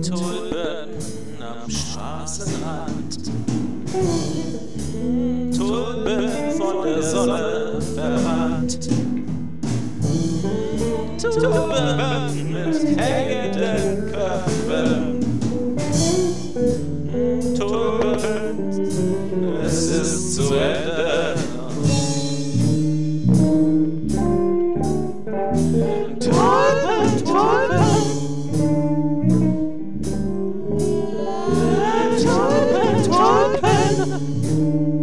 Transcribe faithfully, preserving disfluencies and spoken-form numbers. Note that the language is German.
Tulpen am Straßenrand, Tulpen von der Sonne verbrannt, Tulpen mit hängenden Köpfen, Tulpen, es ist zu Ende. Tulpen, Tulpen, Tulpen, Tulpen.